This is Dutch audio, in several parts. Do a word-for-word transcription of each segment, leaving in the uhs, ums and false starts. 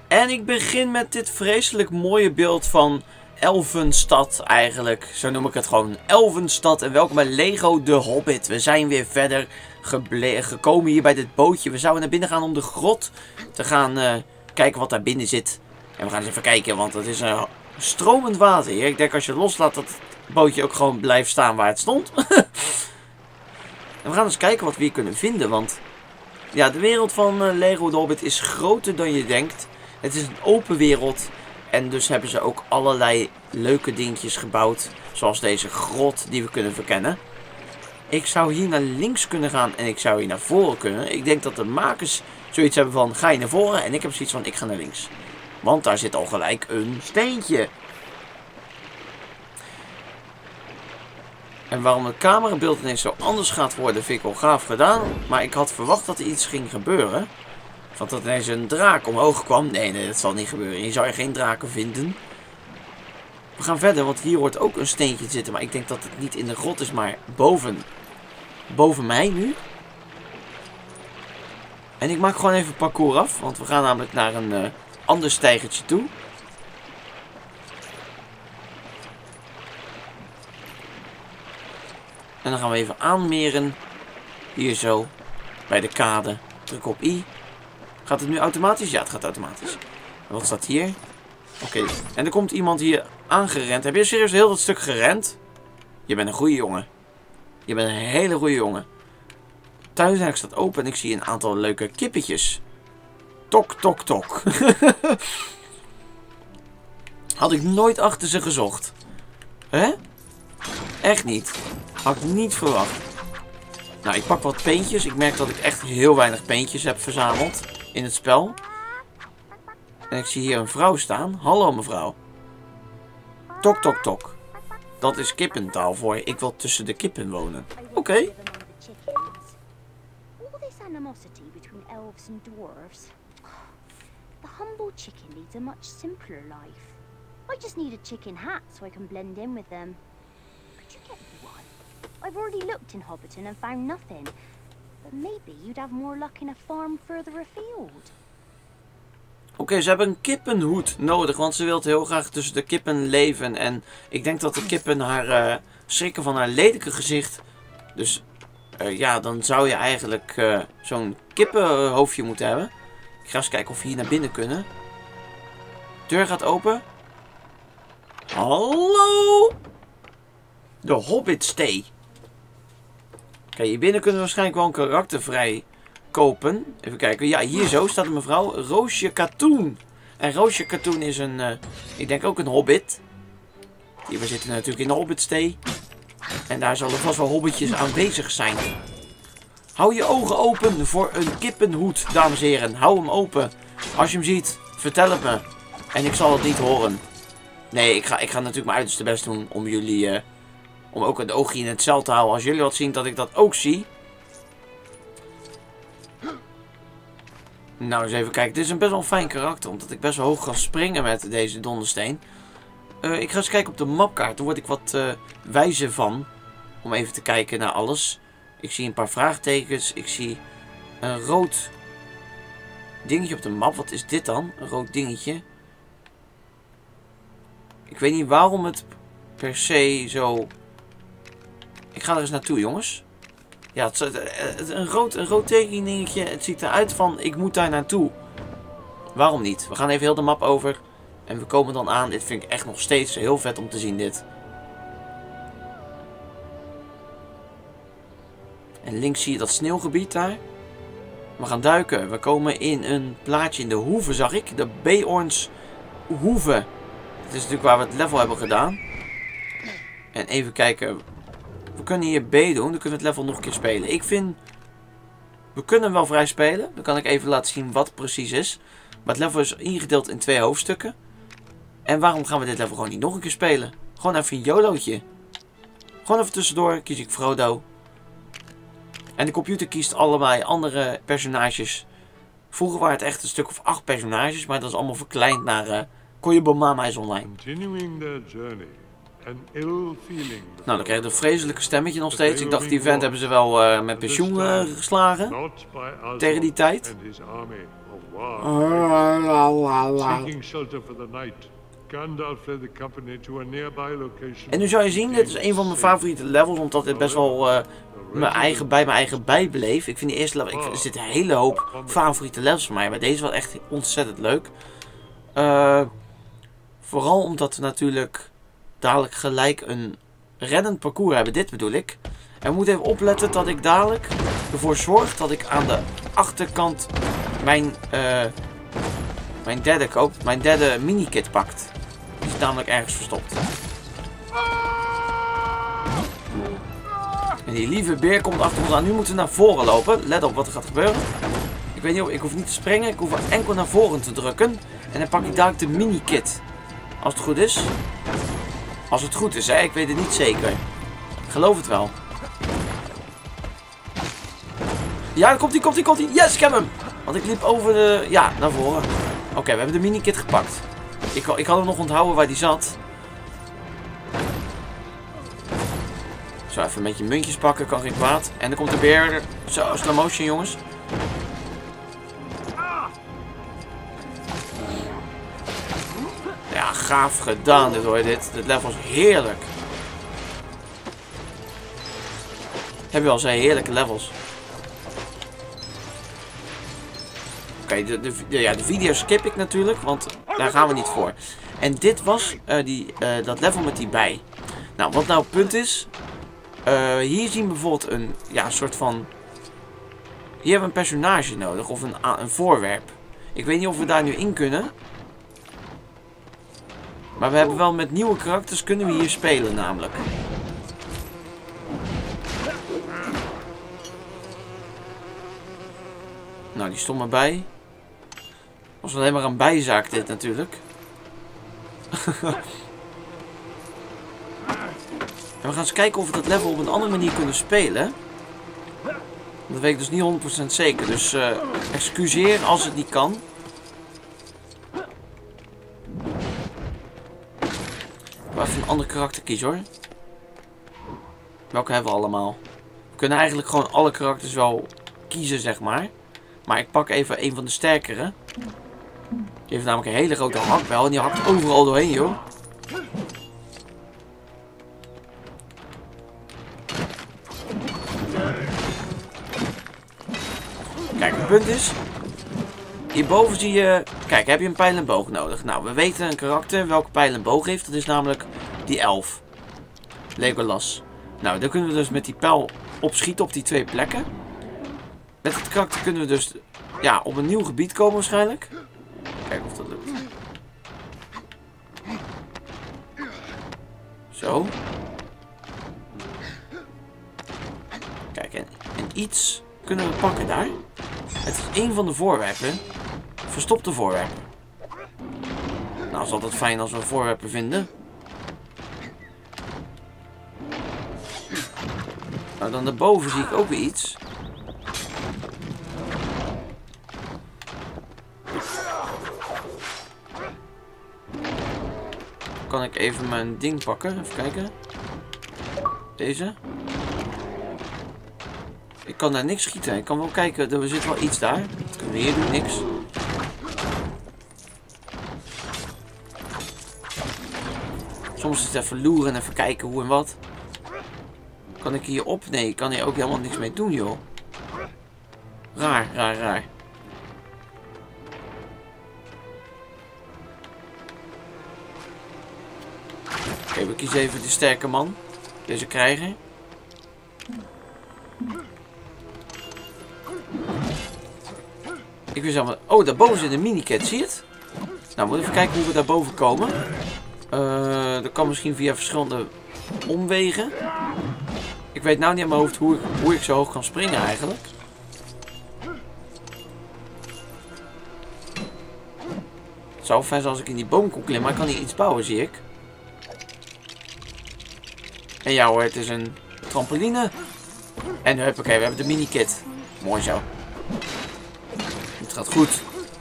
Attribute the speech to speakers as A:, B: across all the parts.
A: En ik begin met dit vreselijk mooie beeld van Elfenstad eigenlijk. Zo noem ik het gewoon. Elfenstad. En welkom bij Lego The Hobbit. We zijn weer verder gekomen hier bij dit bootje. We zouden naar binnen gaan om de grot te gaan uh, kijken wat daar binnen zit. En we gaan eens even kijken, want het is een uh, stromend water hier. Ik denk als je loslaat dat het bootje ook gewoon blijft staan waar het stond. En we gaan eens kijken wat we hier kunnen vinden, want ja, de wereld van uh, Lego The Hobbit is groter dan je denkt. Het is een open wereld en dus hebben ze ook allerlei leuke dingetjes gebouwd, zoals deze grot die we kunnen verkennen. Ik zou hier naar links kunnen gaan en ik zou hier naar voren kunnen. Ik denk dat de makers zoiets hebben van, ga je naar voren? En ik heb zoiets van, ik ga naar links. Want daar zit al gelijk een steentje. En waarom het camerabeeld ineens zo anders gaat worden, vind ik wel gaaf gedaan. Maar ik had verwacht dat er iets ging gebeuren. Want dat ineens een draak omhoog kwam. Nee, nee, dat zal niet gebeuren. Hier zou je geen draken vinden. We gaan verder, want hier hoort ook een steentje te zitten. Maar ik denk dat het niet in de grot is, maar boven. Boven mij nu. En ik maak gewoon even het parcours af. Want we gaan namelijk naar een uh, ander steigertje toe. En dan gaan we even aanmeren. Hier zo. Bij de kade. Druk op I. Gaat het nu automatisch? Ja, het gaat automatisch. En wat staat hier? Oké. Okay. En er komt iemand hier aangerend. Heb je serieus heel dat stuk gerend? Je bent een goede jongen. Je bent een hele goede jongen. Tuinhek staat open en ik zie een aantal leuke kippetjes. Tok, tok, tok. Had ik nooit achter ze gezocht. Hè? Echt niet. Had ik niet verwacht. Nou, ik pak wat peentjes. Ik merk dat ik echt heel weinig peentjes heb verzameld in het spel. En ik zie hier een vrouw staan. Hallo mevrouw. Tok, tok, tok. Dat is kippentaal voor ik wil tussen de kippen wonen. Oké. Okay.
B: The humble chicken leads a much simpler life. I just need a chicken hat so I can blend in with them. Could you get me one? I've already looked in Hobbiton and found nothing. But maybe you'd have more luck in a farm further afield.
A: Oké, okay, ze hebben een kippenhoed nodig, want ze wil heel graag tussen de kippen leven. En ik denk dat de kippen haar uh, schrikken van haar lelijke gezicht. Dus uh, ja, dan zou je eigenlijk uh, zo'n kippenhoofdje moeten hebben. Ik ga eens kijken of we hier naar binnen kunnen. Deur gaat open. Hallo! De Hobbitstee. Kijk, hier binnen kunnen we waarschijnlijk wel een karakter vrij kopen. Even kijken. Ja, hier zo staat een mevrouw. Roosje Katoen. En Roosje Katoen is een, uh, ik denk ook een hobbit. Hier, we zitten natuurlijk in de Hobbitstee. En daar zullen vast wel hobbitjes aanwezig zijn. Hou je ogen open voor een kippenhoed, dames en heren. Hou hem open. Als je hem ziet, vertel het me. En ik zal het niet horen. Nee, ik ga, ik ga natuurlijk mijn uiterste best doen om jullie... Uh, om ook een oogje in het cel te houden. Als jullie wat zien, dat ik dat ook zie. Nou, eens even kijken. Dit is een best wel fijn karakter. Omdat ik best wel hoog kan springen met deze dondersteen. Uh, ik ga eens kijken op de mapkaart. Daar word ik wat uh, wijzer van. Om even te kijken naar alles. Ik zie een paar vraagtekens. Ik zie een rood dingetje op de map. Wat is dit dan? Een rood dingetje. Ik weet niet waarom het per se zo... Ik ga er eens naartoe, jongens. Ja, het, het, het, een, rood, een rood tekeningetje. Het ziet eruit van, ik moet daar naartoe. Waarom niet? We gaan even heel de map over. En we komen dan aan. Dit vind ik echt nog steeds heel vet om te zien, dit. En links zie je dat sneeuwgebied daar. We gaan duiken. We komen in een plaatje in de Hoeve, zag ik. De Beorns Hoeve. Dat is natuurlijk waar we het level hebben gedaan. En even kijken. We kunnen hier B doen. Dan kunnen we het level nog een keer spelen. Ik vind... We kunnen hem wel vrij spelen. Dan kan ik even laten zien wat het precies is. Maar het level is ingedeeld in twee hoofdstukken. En waarom gaan we dit level gewoon niet nog een keer spelen? Gewoon even een YOLO'tje. Gewoon even tussendoor kies ik Frodo. En de computer kiest allebei andere personages. Vroeger waren het echt een stuk of acht personages. Maar dat is allemaal verkleind naar... Uh, Koyabo Mama is online. Nou, dan krijg je een vreselijke stemmetje nog steeds. Ik dacht, die vent hebben ze wel uh, met pensioen uh, geslagen. Tegen die tijd. la la la.
C: Seeking shelter for the night, Gandalf led the company to a nearby location.
A: En nu zou je zien, dit is een van mijn favoriete levels, omdat dit best wel uh, mijn eigen, bij mijn eigen bijbleef. Ik vind die eerste level, ik vind, er zit een hele hoop favoriete levels van mij, maar deze was echt ontzettend leuk. Uh, vooral omdat we natuurlijk dadelijk gelijk een reddend parcours hebben, dit bedoel ik. En we moeten even opletten dat ik dadelijk ervoor zorg dat ik aan de achterkant mijn, uh, mijn derde koop, mijn derde minikit pakt. Die is namelijk ergens verstopt. En die lieve beer komt achter ons aan. Nu moeten we naar voren lopen. Let op wat er gaat gebeuren. Ik weet niet of ik hoef niet te springen. Ik hoef enkel naar voren te drukken. En dan pak ik dadelijk de minikit. Als het goed is. Als het goed is, hè. Ik weet het niet zeker. Ik geloof het wel. Ja, daar komt hij, komt hij, komt hij. Yes, ik heb hem. Want ik liep over de... Ja, naar voren. Oké, okay, we hebben de minikit gepakt. Ik, ik had hem nog onthouden waar die zat. Zo, even een beetje muntjes pakken, kan geen kwaad. En dan komt de beer. Zo, slow motion, jongens. Ja, gaaf gedaan dit hoor, dit. Dit level is heerlijk. Heb je al zei, heerlijke levels. Oké, okay, de, de, de, ja, de video skip ik natuurlijk, want daar gaan we niet voor. En dit was uh, die, uh, dat level met die bij. Nou, wat nou het punt is. Uh, hier zien we bijvoorbeeld een ja, soort van... Hier hebben we een personage nodig, of een, een voorwerp. Ik weet niet of we daar nu in kunnen. Maar we hebben wel met nieuwe karakters kunnen we hier spelen namelijk. Nou, die stond maar bij. Was alleen maar een bijzaak dit natuurlijk. En we gaan eens kijken of we dat level op een andere manier kunnen spelen. Dat weet ik dus niet honderd procent zeker. Dus uh, excuseer als het niet kan. Ik wil even een ander karakter kiezen hoor. Welke hebben we allemaal? We kunnen eigenlijk gewoon alle karakters wel kiezen zeg maar. Maar ik pak even een van de sterkere. Die heeft namelijk een hele grote hakbel. En die hakt overal doorheen joh. Kijk, het punt is... Hierboven zie je... Kijk, heb je een pijl en boog nodig. Nou, we weten een karakter welke pijl en boog heeft. Dat is namelijk die elf. Legolas. Nou, dan kunnen we dus met die pijl opschieten op die twee plekken. Met het karakter kunnen we dus... Ja, op een nieuw gebied komen waarschijnlijk. Kijken of dat lukt. Zo. Kijk, en, en iets kunnen we pakken daar. Het is één van de voorwerpen. Verstopte voorwerpen. Nou, is altijd fijn als we voorwerpen vinden. Nou, dan daarboven zie ik ook weer iets. Kan ik even mijn ding pakken? Even kijken. Deze. Ik kan daar niks schieten. Ik kan wel kijken. Er zit wel iets daar. Wat kunnen we hier doen? Niks. Soms is het even loeren en even kijken hoe en wat. Kan ik hier op? Nee, ik kan hier ook helemaal niks mee doen, joh. Raar, raar, raar. Oké, we kiezen even de sterke man. Deze krijgen. Ik wist allemaal... Oh, daarboven zit een minikit, zie je het? Nou, we moeten even kijken hoe we daarboven komen. Uh, dat kan misschien via verschillende omwegen. Ik weet nou niet aan mijn hoofd hoe ik, hoe ik zo hoog kan springen eigenlijk. Het zou fijn zijn als ik in die boom kon klimmen, maar ik kan hier iets bouwen, zie ik. En ja hoor, het is een trampoline. En huppakee, we hebben de minikit. Mooi zo. Het gaat goed.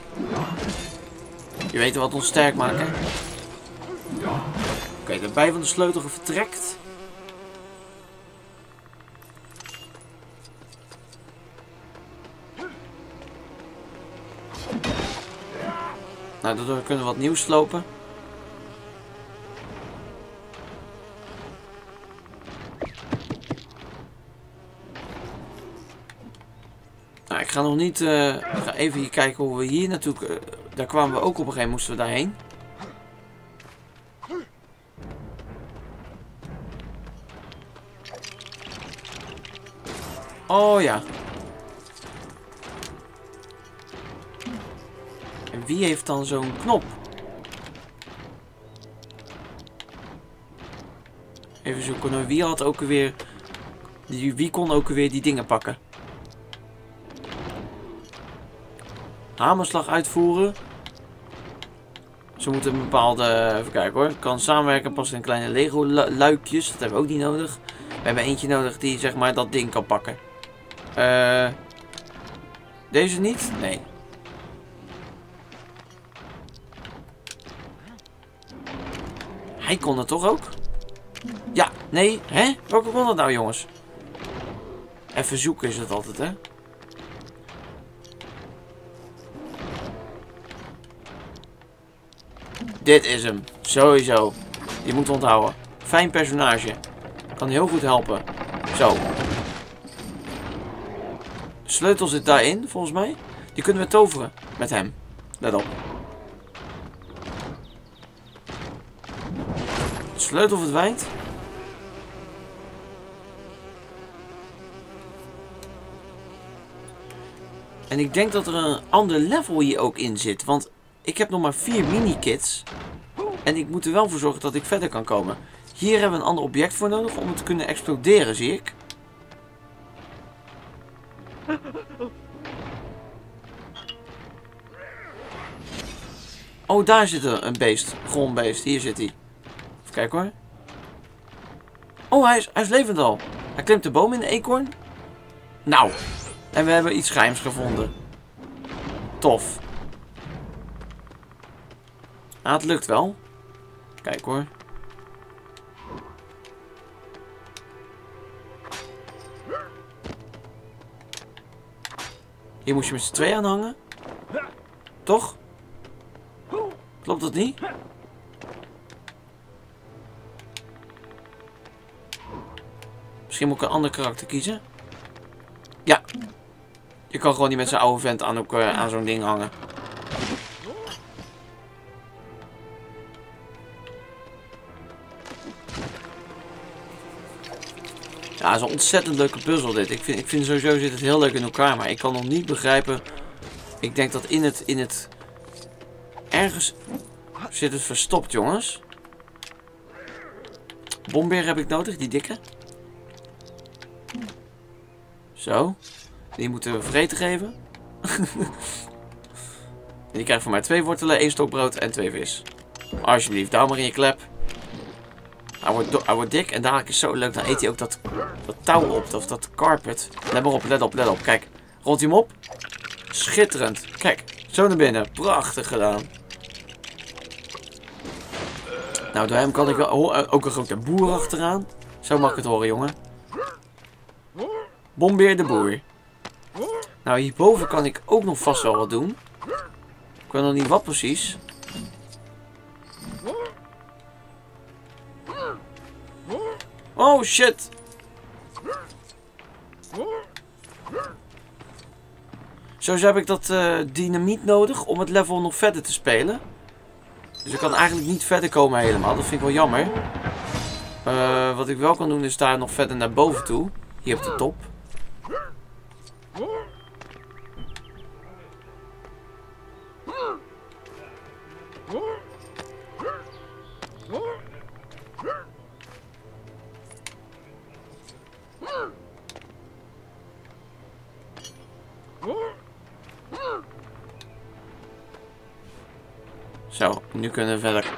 A: Je weet wat ons sterk maken. Oké, okay, de bij van de sleutel vertrekt. Nou, daardoor kunnen we wat nieuws slopen. Nou, ik ga nog niet... Uh, ik ga even hier kijken hoe we hier natuurlijk... Uh, daar kwamen we ook op een gegeven moment, moesten we daarheen. Oh ja. En wie heeft dan zo'n knop? Even zoeken. Nou, wie had ook weer... Wie kon ook weer die dingen pakken? Hamerslag uitvoeren. Ze moeten een bepaalde... Even kijken hoor. Kan samenwerken past in kleine Lego luikjes. Dat hebben we ook niet nodig. We hebben eentje nodig die zeg maar dat ding kan pakken. Uh, deze niet? Nee. Hij kon het toch ook? Ja, nee. Hè? Welke kon dat nou, jongens? Even zoeken is het altijd, hè? Dit is hem. Sowieso. Die moet onthouden. Fijn personage. Kan heel goed helpen. Zo. De sleutel zit daarin, volgens mij. Die kunnen we toveren met hem. Let op. De sleutel verdwijnt. En ik denk dat er een ander level hier ook in zit. Want ik heb nog maar vier mini-kits. En ik moet er wel voor zorgen dat ik verder kan komen. Hier hebben we een ander object voor nodig om het te kunnen exploderen, zie ik. Oh, daar zit een beest. Grondbeest. Hier zit hij. Even kijken hoor. Oh, hij is, hij is levend al. Hij klimt de boom in de eekhoorn. Nou. En we hebben iets geheims gevonden. Tof. Ah, het lukt wel. Kijk hoor. Hier moest je met z'n twee aan hangen. Toch? Klopt dat niet? Misschien moet ik een ander karakter kiezen. Ja. Je kan gewoon niet met zijn oude vent aan, ook, uh, aan zo'n ding hangen. Ja, het is een ontzettend leuke puzzel dit. Ik vind, ik vind sowieso zit het heel leuk in elkaar. Maar ik kan nog niet begrijpen. Ik denk dat in het... In het ergens zit het verstopt, jongens. Bombeer heb ik nodig, die dikke. Zo. Die moeten we vreten geven. Die krijgt van mij twee wortelen, één stokbrood en twee vis. Alsjeblieft, douw maar in je klep. Hij wordt, hij wordt dik en dadelijk is zo leuk. Dan eet hij ook dat, dat touw op, of dat carpet. Let maar op, let op, let op. Kijk, rolt hij hem op. Schitterend. Kijk, zo naar binnen. Prachtig gedaan. Nou, door hem kan ik wel... Ook een grote boer achteraan. Zo mag ik het horen, jongen. Bombeer de boer. Nou, hierboven kan ik ook nog vast wel wat doen. Ik weet nog niet wat precies. Oh, shit. Sowieso heb ik dat uh, dynamiet nodig om het level nog verder te spelen. Dus ik kan eigenlijk niet verder komen helemaal. Dat vind ik wel jammer. Uh, wat ik wel kan doen is daar nog verder naar boven toe. Hier op de top. Zo, nu kunnen we verder.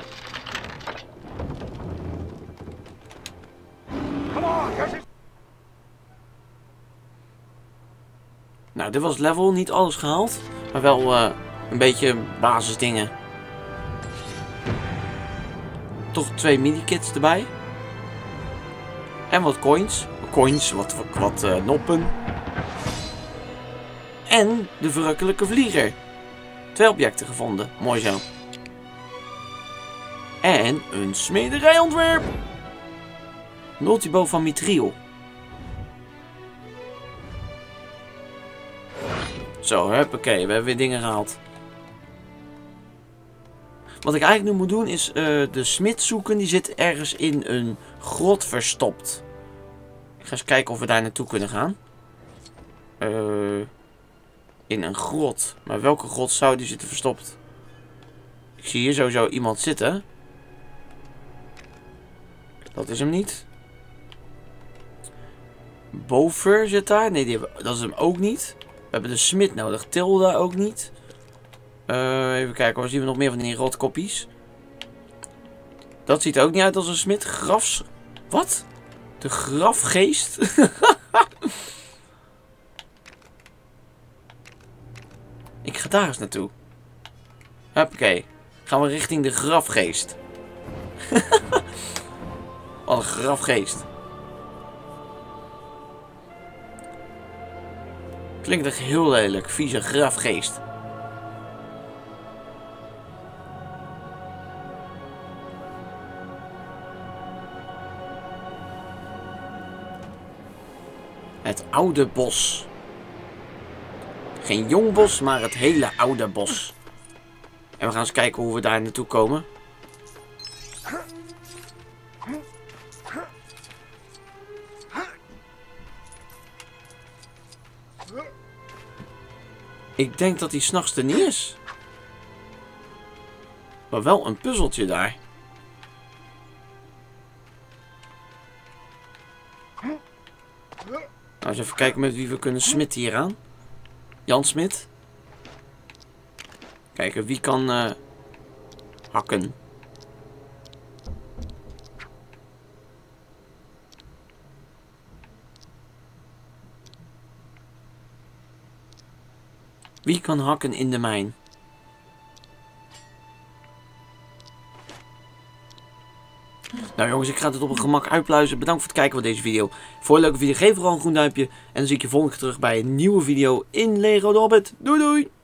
A: Nou, dit was het level. Niet alles gehaald. Maar wel uh, een beetje basisdingen. Toch twee mini-kits erbij. En wat coins. Coins, wat, wat, wat uh, noppen. En de verrukkelijke vlieger. Twee objecten gevonden. Mooi zo. En een smederijontwerp. Multibow van Mithril. Zo, huppakee. We hebben weer dingen gehaald. Wat ik eigenlijk nu moet doen is uh, de smid zoeken. Die zit ergens in een grot verstopt. Ik ga eens kijken of we daar naartoe kunnen gaan. Uh, in een grot. Maar welke grot zou die zitten verstopt? Ik zie hier sowieso iemand zitten. Dat is hem niet. Bover zit daar. Nee, die hebben, dat is hem ook niet. We hebben de smid nodig. Tilda ook niet. Uh, even kijken, waar zien we nog meer van die rotkoppies? Dat ziet er ook niet uit als een smid. Grafs... Wat? De grafgeest? Ik ga daar eens naartoe. Hoppakee. Gaan we richting de grafgeest. Wat een grafgeest. Klinkt echt heel lelijk. Vieze grafgeest. Het oude bos. Geen jong bos, maar het hele oude bos. En we gaan eens kijken hoe we daar naartoe komen. Ik denk dat hij 's nachts er niet is. Maar wel een puzzeltje daar. Nou, eens even kijken met wie we kunnen smitten hier aan. Jan Smit. Kijken, wie kan uh, hakken? Wie kan hakken in de mijn? Nou jongens, ik ga het op een gemak uitpluizen. Bedankt voor het kijken van deze video. Voor een leuke video geef vooral een groen duimpje. En dan zie ik je volgende keer terug bij een nieuwe video in Lego The Hobbit. Doei doei!